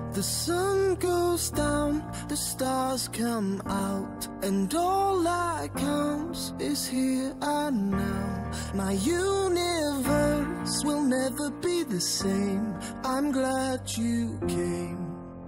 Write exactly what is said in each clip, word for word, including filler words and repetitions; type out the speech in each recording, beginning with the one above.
The sun goes down, the stars come out, and all that counts is here and now. My universe will never be the same. I'm glad you came.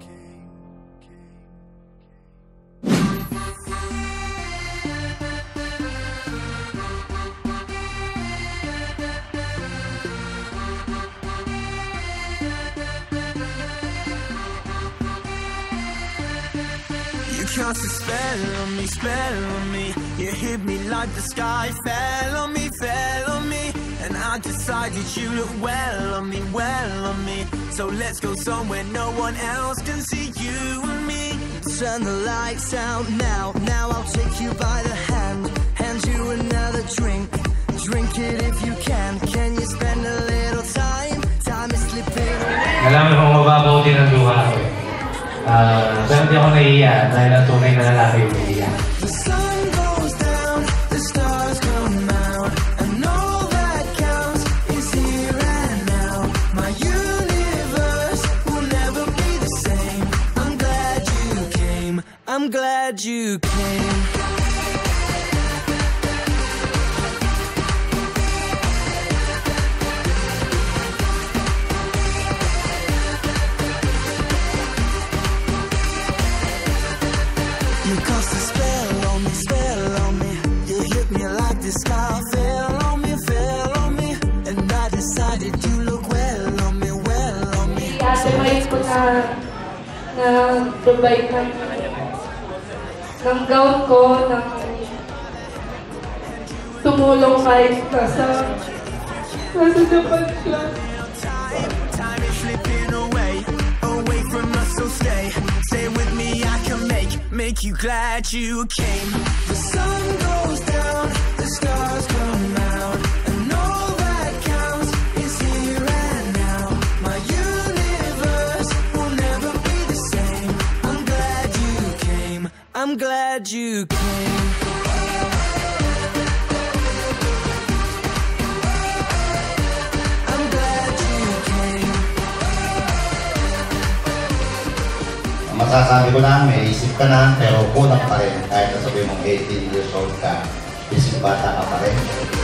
You cast a spell on me, spell on me. You hit me like the sky fell on me, fell on me. And I decided you look well on me, well on me. So let's go somewhere no one else can see you and me. Turn the lights out now, now I'll take you by the hand, hand you another drink, drink it if you can. Can you spend a little time, time is slipping away. Alam mo kung mababaw din ang luha ko eh. Uh, pero hindi ako naiiya dahil ang tunay na lalaki yung naiiya. The sun goes down, the stars come out, and all that counts is here and now. My universe will never be the same. I'm glad you came, I'm glad you came. You cast a spell on me, spell on me. You hit me like the sky fell on me, fell on me. And I decided you look well on me, well on me. Ate May ko na na-provide ng, ng gown ko, ng tumulong kahit nasa, nasa Japan siya. Time is slipping away, away from us, so stay. Stay with me, I can make, make you glad you came. The sun goes down, the stars come out, and all that counts is here and now. My universe will never be the same. I'm glad you came, I'm glad you came. I'm glad you came. Masasabi ko na, may isip ka na, pero kulang pa rin. Kahit nasabi mong eighteen years old ka, isip bata ka pa rin.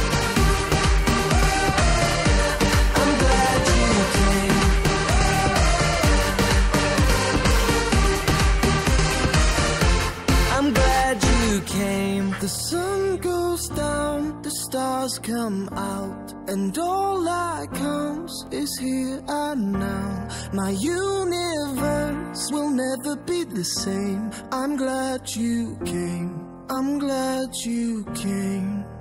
I'm glad you came. I'm glad you came. The sun goes down, the stars come out, and all that counts is here and now. My universe will never be the same. I'm glad you came, I'm glad you came.